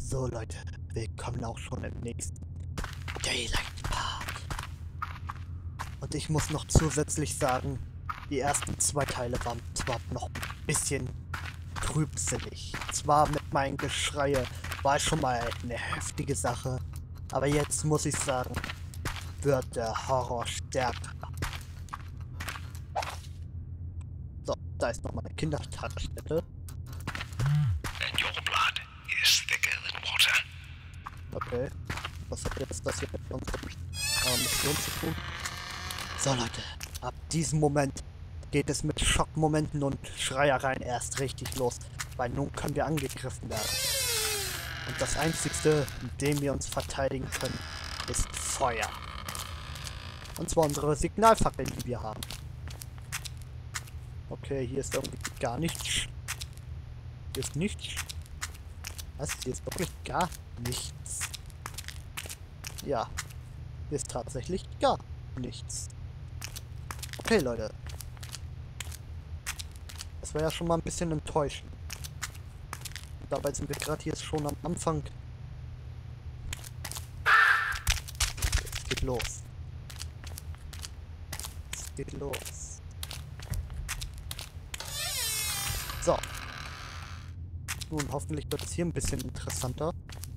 So Leute, willkommen auch schon im nächsten Daylight Part. Und ich muss noch zusätzlich sagen, die ersten zwei Teile waren zwar noch ein bisschen trübsinnig. Zwar mit meinen Geschreie war schon mal eine heftige Sache, aber jetzt muss ich sagen, wird der Horror stärker. So, da ist nochmal eine Kindertagesstätte. And your blood is thicker than water. Okay. Was hat jetzt das hier mit unserer Mission zu tun? So Leute, ab diesem Moment geht es mit Schockmomenten und Schreiereien erst richtig los, weil nun können wir angegriffen werden. Und das Einzigste, mit dem wir uns verteidigen können, ist Feuer. Und zwar unsere Signalfackeln, die wir haben. Okay, hier ist irgendwie gar nichts. Hier ist nichts. Was? Hier ist wirklich gar nichts. Ja. Hier ist tatsächlich gar nichts. Okay, Leute. Das war ja schon mal ein bisschen enttäuschend. Und dabei sind wir gerade hier schon am Anfang. Es geht los. Es geht los. So. Nun, hoffentlich wird es hier ein bisschen interessanter.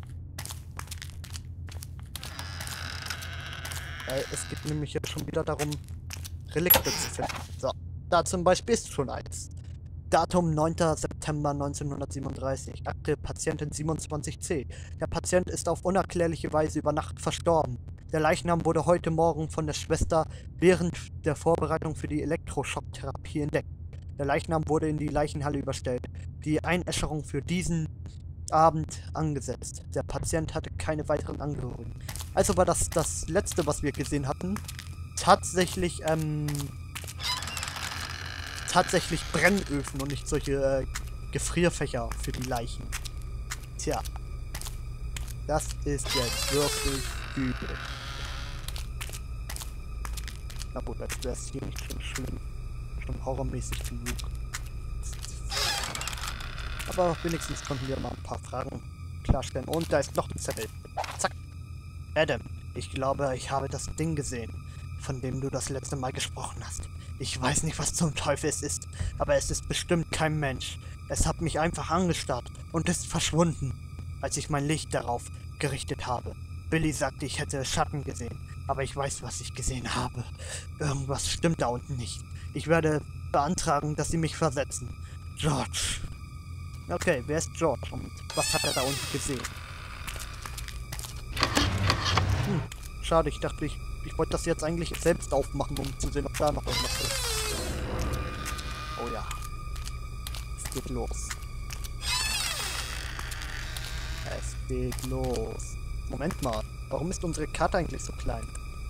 Weil es geht nämlich jetzt schon wieder darum, Relikte zu finden. So, da zum Beispiel ist schon eins. Datum 9. September 1937. Akte Patientin 27C. Der Patient ist auf unerklärliche Weise über Nacht verstorben. Der Leichnam wurde heute Morgen von der Schwester während der Vorbereitung für die Elektroschocktherapie entdeckt. Der Leichnam wurde in die Leichenhalle überstellt. Die Einäscherung für diesen Abend angesetzt. Der Patient hatte keine weiteren Angehörigen. Also war das letzte, was wir gesehen hatten, tatsächlich Brennöfen und nicht solche Gefrierfächer für die Leichen. Tja, das ist jetzt wirklich übel. Na gut, als wäre es hier nicht schon schlimm. Schon horrormäßig genug. Aber wenigstens konnten wir mal ein paar Fragen klarstellen. Und da ist noch ein Zettel. Zack. Adam, ich glaube, ich habe das Ding gesehen, von dem du das letzte Mal gesprochen hast. Ich weiß nicht, was zum Teufel es ist, aber es ist bestimmt kein Mensch. Es hat mich einfach angestarrt und ist verschwunden, als ich mein Licht darauf gerichtet habe. Billy sagte, ich hätte Schatten gesehen, aber ich weiß, was ich gesehen habe. Irgendwas stimmt da unten nicht. Ich werde beantragen, dass sie mich versetzen. George. Okay, wer ist George und was hat er da unten gesehen? Schade, ich dachte, ich wollte das jetzt eigentlich selbst aufmachen, um zu sehen, ob da noch irgendwas ist. Oh ja. Es geht los. Es geht los. Moment mal, warum ist unsere Karte eigentlich so klein?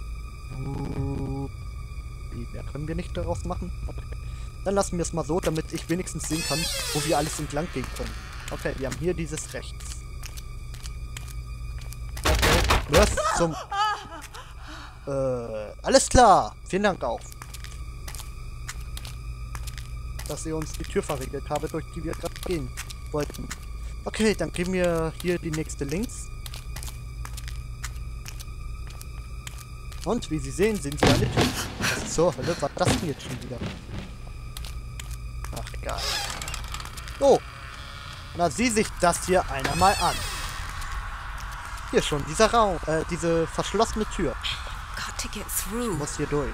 Wie, mehr können wir nicht daraus machen? Okay. Dann lassen wir es mal so, damit ich wenigstens sehen kann, wo wir alles entlang gehen können. Okay, wir haben hier dieses rechts. Okay, was zum... alles klar. Vielen Dank auch. Dass ihr uns die Tür verriegelt habt, durch die wir gerade gehen wollten. Okay, dann geben wir hier die nächste links. Und wie Sie sehen, sind sie alle Türen. Was zur Hölle war das denn jetzt schon wieder? Ach, egal. Oh. Na, sieh sich das hier einer mal an. Hier schon, dieser Raum, diese verschlossene Tür. Ich muss hier durch.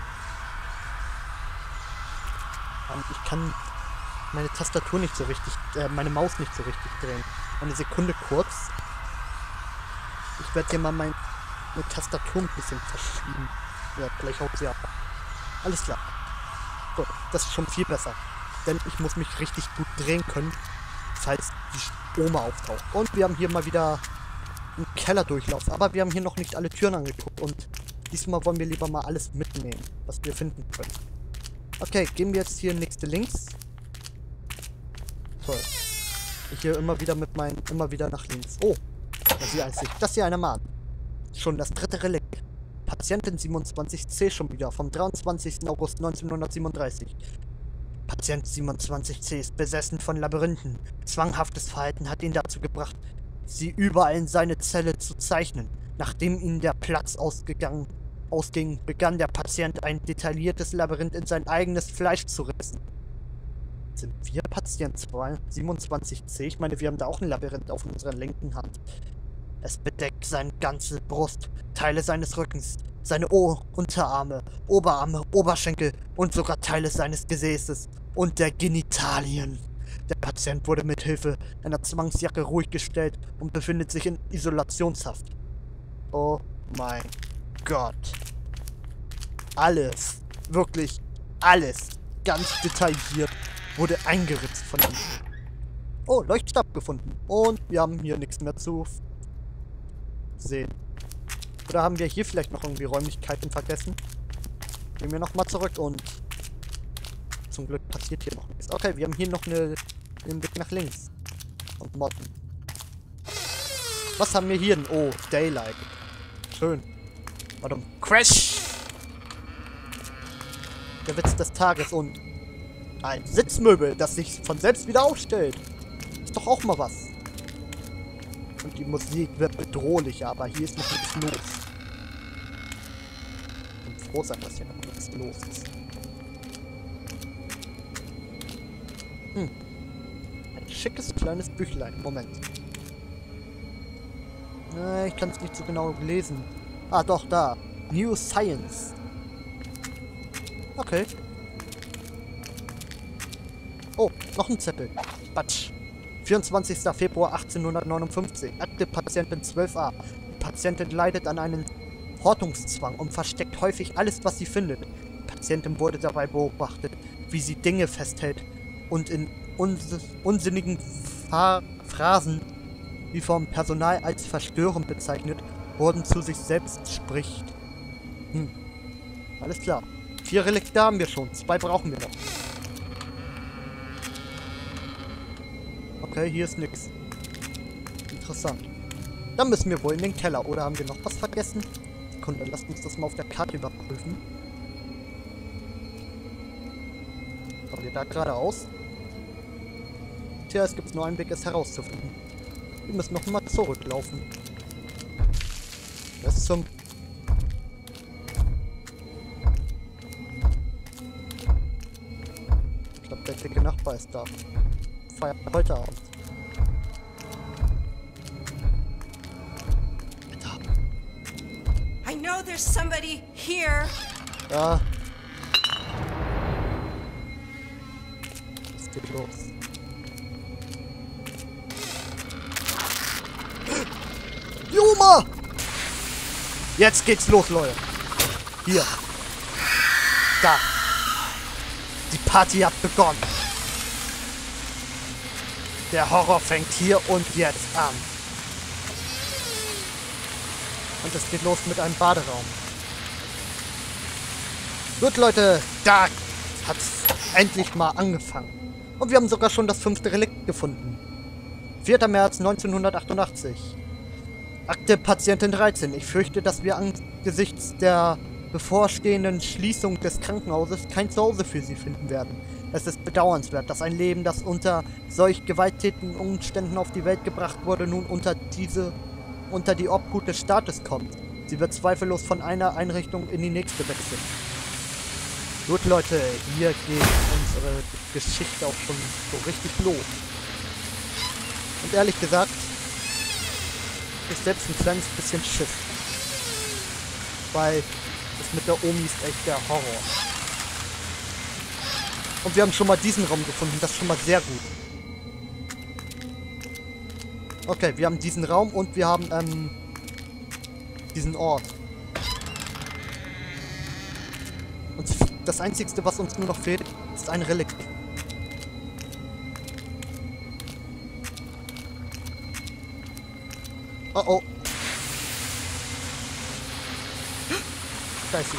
Und ich kann meine Tastatur nicht so richtig, meine Maus nicht so richtig drehen. Eine Sekunde kurz. Ich werde hier mal meine Tastatur ein bisschen verschieben. Ja, gleich haut sie ab. Alles klar. Gut, das ist schon viel besser. Denn ich muss mich richtig gut drehen können, falls die Oma auftaucht. Und wir haben hier mal wieder einen Kellerdurchlauf. Aber wir haben hier noch nicht alle Türen angeguckt. Und diesmal wollen wir lieber mal alles mitnehmen, was wir finden können. Okay, gehen wir jetzt hier nächste links. Toll. Ich hier immer wieder nach links. Oh, das hier einzig. Das hier einer Mann. Schon das dritte Relikt. Patientin 27C schon wieder, vom 23. August 1937. Patient 27C ist besessen von Labyrinthen. Zwanghaftes Verhalten hat ihn dazu gebracht, sie überall in seine Zelle zu zeichnen. Nachdem ihm der Platz ausging, begann der Patient ein detailliertes Labyrinth in sein eigenes Fleisch zu rissen. Sind wir Patient 27C? Ich meine, wir haben da auch ein Labyrinth auf unserer linken Hand. Es bedeckt seine ganze Brust, Teile seines Rückens, seine Unterarme, Oberarme, Oberschenkel und sogar Teile seines Gesäßes und der Genitalien. Der Patient wurde mit Hilfe einer Zwangsjacke ruhig gestellt und befindet sich in Isolationshaft. Oh mein Gott. Alles, wirklich alles, ganz detailliert wurde eingeritzt von ihm. Oh, Leuchtstab gefunden. Und wir haben hier nichts mehr zu sehen. Oder haben wir hier vielleicht noch irgendwie Räumlichkeiten vergessen? Gehen wir nochmal zurück und zum Glück passiert hier noch nichts. Okay, wir haben hier noch den Blick nach links. Und Motten. Was haben wir hier denn? Oh, Daylight. Schön. Warte, Crash! Der Witz des Tages und ein Sitzmöbel, das sich von selbst wieder aufstellt. Ist doch auch mal was. Und die Musik wird bedrohlicher, aber hier ist noch nichts los. Ich bin froh sein, dass hier noch nichts los ist. Ein schickes kleines Büchlein. Moment. Ich kann es nicht so genau lesen. Ah, doch, da. New Science. Okay. Oh, noch ein Zettel. Batsch. 24. Februar 1859. Akte Patientin 12a. Die Patientin leidet an einem Hortungszwang und versteckt häufig alles, was sie findet. Die Patientin wurde dabei beobachtet, wie sie Dinge festhält und in unsinnigen Phrasen, wie vom Personal als verstörend bezeichnet wurden, zu sich selbst spricht. Alles klar. 4 Relikte haben wir schon. 2 brauchen wir noch. Okay, hier ist nichts. Interessant. Dann müssen wir wohl in den Keller. Oder haben wir noch was vergessen? Sekunde, lasst uns das mal auf der Karte überprüfen. Kommen wir da geradeaus? Tja, es gibt nur einen Weg, es herauszufinden. Wir müssen noch mal zurücklaufen. Bis zum... Ich glaube, der dicke Nachbar ist da. Feiert heute Abend. I know there's somebody here. Ja. Es geht los. Juma! Jetzt geht's los, Leute. Hier. Da. Die Party hat begonnen. Der Horror fängt hier und jetzt an. Und es geht los mit einem Baderaum. Gut, Leute, da hat es endlich mal angefangen. Und wir haben sogar schon das 5. Relikt gefunden. 4. März 1988. Akte Patientin 13. Ich fürchte, dass wir angesichts der bevorstehenden Schließung des Krankenhauses kein Zuhause für sie finden werden. Es ist bedauernswert, dass ein Leben, das unter solch gewalttätigen Umständen auf die Welt gebracht wurde, nun unter die Obhut des Staates kommt. Sie wird zweifellos von einer Einrichtung in die nächste wechseln. Gut, Leute, hier geht unsere Geschichte auch schon so richtig los. Und ehrlich gesagt, ist selbst ein kleines bisschen Schiss. Weil das mit der Omi ist echt der Horror. Und wir haben schon mal diesen Raum gefunden, das ist schon mal sehr gut. Okay, wir haben diesen Raum und wir haben diesen Ort. Und das Einzige, was uns nur noch fehlt, ist ein Relikt. Oh oh. Da ist sie.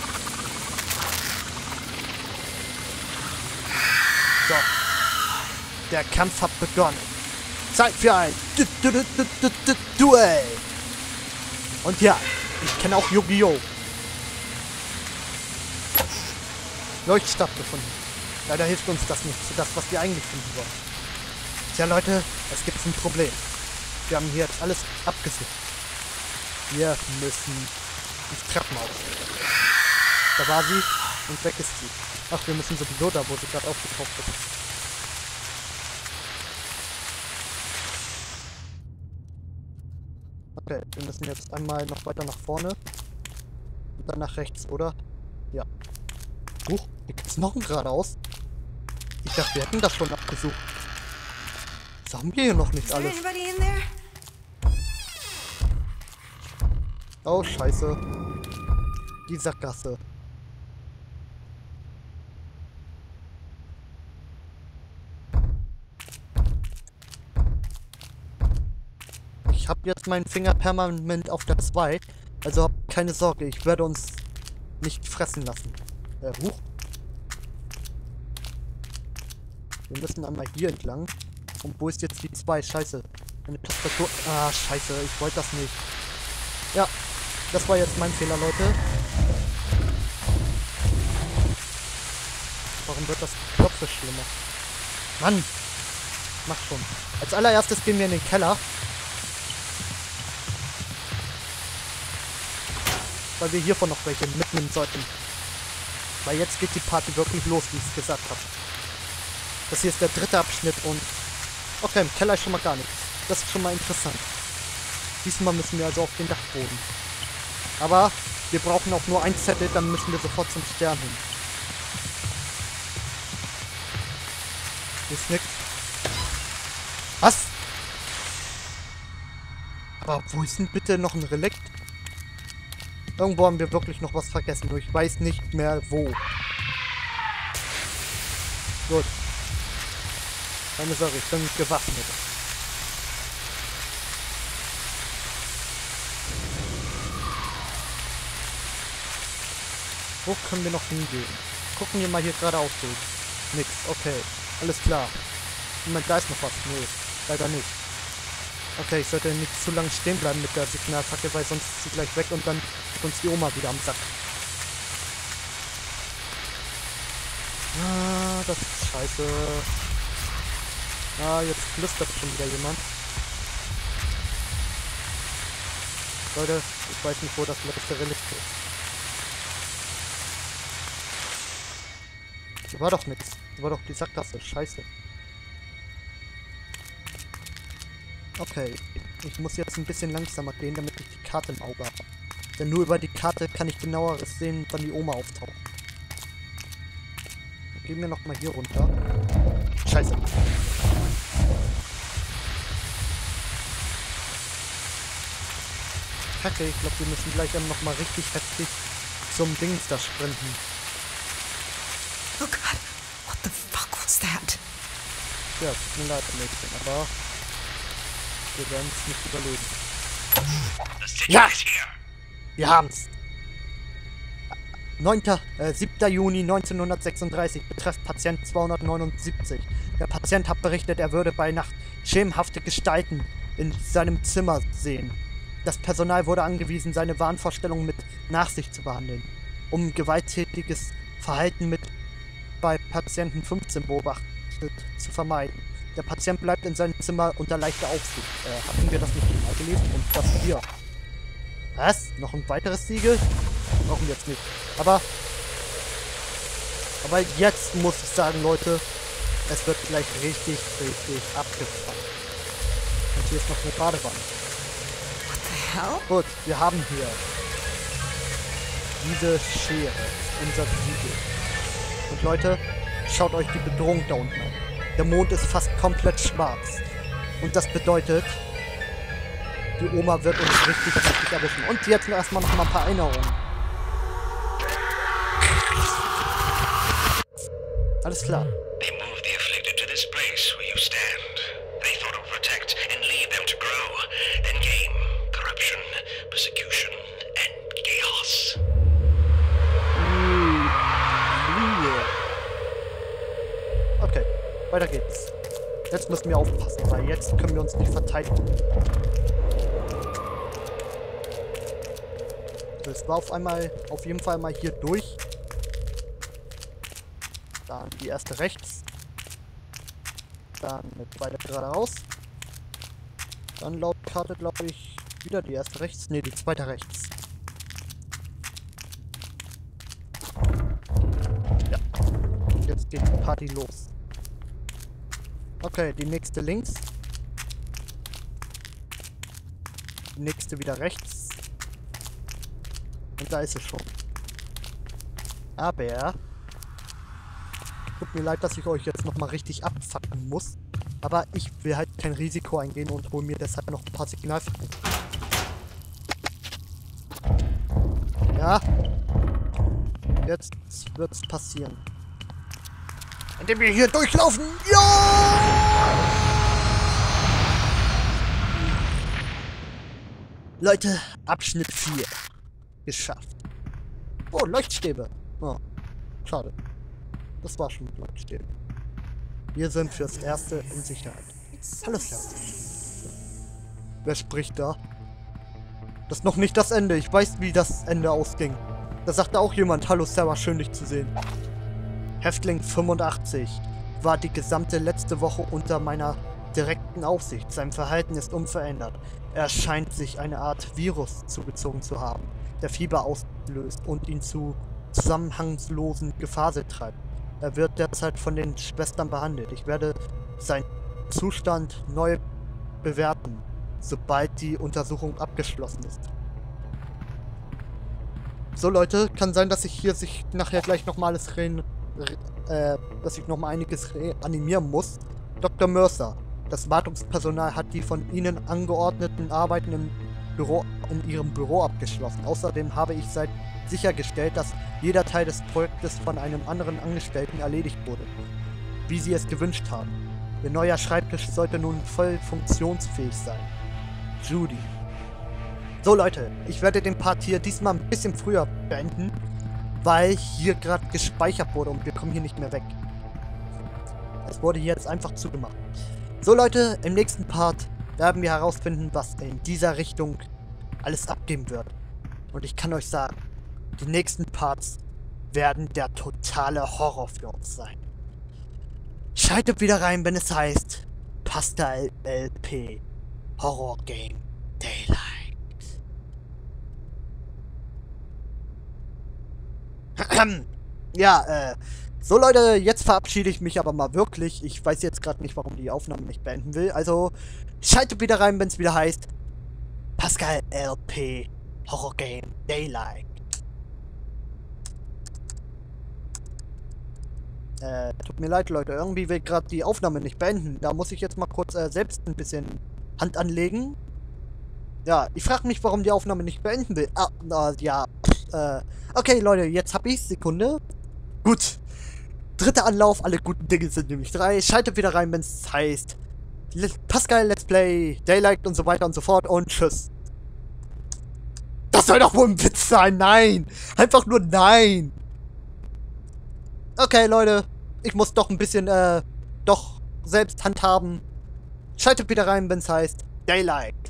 So. Der Kampf hat begonnen. Zeit für ein Duell. Und ja, ich kenne auch Yu-Gi-Oh! Leuchtstab gefunden. Leider hilft uns das nicht für das, was wir eigentlich finden wollen. Tja, Leute, es gibt ein Problem. Wir haben hier jetzt alles abgesucht. Wir müssen ins Treppenhaus. Da war sie und weg ist sie. Ach, wir müssen sowieso da, wo sie gerade aufgetaucht ist. Okay, wir müssen jetzt einmal noch weiter nach vorne. Und dann nach rechts, oder? Ja. Huch, hier gibt's noch ein geradeaus. Ich dachte, wir hätten das schon abgesucht. Das haben wir hier noch nicht Is there alles. anybody in there? Oh, scheiße. Die Sackgasse. Ich habe jetzt meinen Finger permanent auf der 2. Also habt keine Sorge, ich werde uns nicht fressen lassen. Huch. Wir müssen einmal hier entlang. Und wo ist jetzt die 2? Scheiße. Eine Tastatur. Ah, scheiße. Ich wollte das nicht. Ja. Das war jetzt mein Fehler, Leute. Warum wird das Klopfe schlimmer? Mann! Mach schon. Als allererstes gehen wir in den Keller. Weil wir hiervon noch welche mitnehmen sollten. Weil jetzt geht die Party wirklich los, wie ich es gesagt habe. Das hier ist der 3. Abschnitt und... Okay, im Keller ist schon mal gar nichts. Das ist schon mal interessant. Diesmal müssen wir also auf den Dachboden. Aber wir brauchen auch nur ein Zettel, dann müssen wir sofort zum Stern hin. Hier ist nix. Was? Aber wo ist denn bitte noch ein Relikt? Irgendwo haben wir wirklich noch was vergessen, nur ich weiß nicht mehr wo. Gut. Keine Sorge, ich bin gewaffnet. Wo können wir noch hingehen? Gucken wir mal hier geradeaus durch. Nix, okay. Alles klar. Moment, da ist noch was. Nee, leider nicht. Okay, ich sollte nicht zu lange stehen bleiben mit der Signalfackel, weil sonst ist sie gleich weg und dann ist uns die Oma wieder am Sack. Ah, das ist scheiße. Ah, jetzt flüstert schon wieder jemand. Leute, ich weiß nicht, wo das letzte Relikt ist. Hier war doch nichts. Hier war doch die Sackgasse. Scheiße. Okay, ich muss jetzt ein bisschen langsamer gehen, damit ich die Karte im Auge habe. Denn nur über die Karte kann ich genaueres sehen, wann die Oma auftaucht. Gehen wir nochmal hier runter. Scheiße. Kacke, ich glaube, wir müssen gleich dann nochmal richtig heftig zum Dings da sprinten. Oh God, what the fuck was that? Ja, tut mir leid, Mädchen, aber wir werden es nicht überleben. Ja! Wir haben's! 7. Juni 1936, betreff Patient 279. Der Patient hat berichtet, er würde bei Nacht schemenhafte Gestalten in seinem Zimmer sehen. Das Personal wurde angewiesen, seine Wahnvorstellungen mit Nachsicht zu behandeln, um gewalttätiges Verhalten bei Patienten 15 beobachtet zu vermeiden. Der Patient bleibt in seinem Zimmer unter leichter Aufsicht. Hatten wir das nicht mal gelesen? Und das hier. Was? Noch ein weiteres Siegel? Brauchen wir jetzt nicht. Aber jetzt muss ich sagen, Leute, es wird gleich richtig abgefahren. Und hier ist noch eine Badewanne. What the hell? Gut, wir haben hier diese Schere, unser Siegel. Und Leute, schaut euch die Bedrohung da unten an. Der Mond ist fast komplett schwarz. Und das bedeutet, die Oma wird uns richtig erwischen. Und jetzt erstmal noch mal ein paar Erinnerungen. Alles klar. They moved the afflicted to this place where you stand. They thought it would protect and leave them to grow. Then came corruption, persecution, and chaos. Okay, weiter geht's. Jetzt müssen wir aufpassen, weil jetzt können wir uns nicht verteidigen. So, es war auf jeden Fall mal hier durch. Dann die erste rechts. Dann eine zweite geradeaus. Dann laut Karte, glaube ich, wieder die erste rechts. Ne, die zweite rechts. Ja. Jetzt geht die Party los. Okay, die nächste links. Die nächste wieder rechts. Und da ist es schon. Aber... Tut mir leid, dass ich euch jetzt nochmal richtig abfacken muss. Aber ich will halt kein Risiko eingehen und hole mir deshalb noch ein paar Signalfragen. Ja. Jetzt wird's passieren. Indem wir hier durchlaufen. Ja! Leute, Abschnitt 4. Geschafft. Oh, Leuchtstäbe. Oh, schade. Das war schon mit Leuchtstäben. Wir sind fürs Erste in Sicherheit. Hallo, Sarah. Wer spricht da? Das ist noch nicht das Ende. Ich weiß, wie das Ende ausging. Da sagte auch jemand, hallo Sarah, schön dich zu sehen. Häftling 85 war die gesamte letzte Woche unter meiner direkten Aufsicht. Sein Verhalten ist unverändert. Er scheint sich eine Art Virus zugezogen zu haben, der Fieber auslöst und ihn zu zusammenhangslosen Gefasel treibt. Er wird derzeit von den Schwestern behandelt. Ich werde seinen Zustand neu bewerten, sobald die Untersuchung abgeschlossen ist. So Leute, kann sein, dass ich hier sich nachher gleich nochmal dass ich nochmal einiges reanimieren muss. Dr. Mercer, das Wartungspersonal hat die von Ihnen angeordneten Arbeiten in Ihrem Büro abgeschlossen. Außerdem habe ich sichergestellt, dass jeder Teil des Projektes von einem anderen Angestellten erledigt wurde, wie Sie es gewünscht haben. Ihr neuer Schreibtisch sollte nun voll funktionsfähig sein. Judy. So Leute, ich werde den Part hier diesmal ein bisschen früher beenden, weil hier gerade gespeichert wurde und wir kommen hier nicht mehr weg. Es wurde hier jetzt einfach zugemacht. So Leute, im nächsten Part werden wir herausfinden, was in dieser Richtung alles abgeben wird. Und ich kann euch sagen, die nächsten Parts werden der totale Horror für uns sein. Schaltet wieder rein, wenn es heißt Pascal LP Horror Game Daylight. Ja, so Leute, jetzt verabschiede ich mich aber mal wirklich. Ich weiß jetzt gerade nicht, warum die Aufnahme nicht beenden will. Also, schaltet wieder rein, wenn es wieder heißt Pascal LP Horror Game Daylight. Tut mir leid, Leute. Irgendwie will gerade die Aufnahme nicht beenden. Da muss ich jetzt mal kurz selbst ein bisschen Hand anlegen. Ja, ich frage mich, warum die Aufnahme nicht beenden will. Ja. Okay, Leute, jetzt hab ich's. Sekunde. Gut. Dritter Anlauf. Alle guten Dinge sind nämlich 3. Schaltet wieder rein, wenn es heißt Pascal Let's Play, Daylight und so weiter und so fort. Und tschüss. Das soll doch wohl ein Witz sein. Nein. Einfach nur nein. Okay, Leute. Ich muss doch ein bisschen, doch selbst handhaben. Schaltet wieder rein, wenn es heißt Daylight.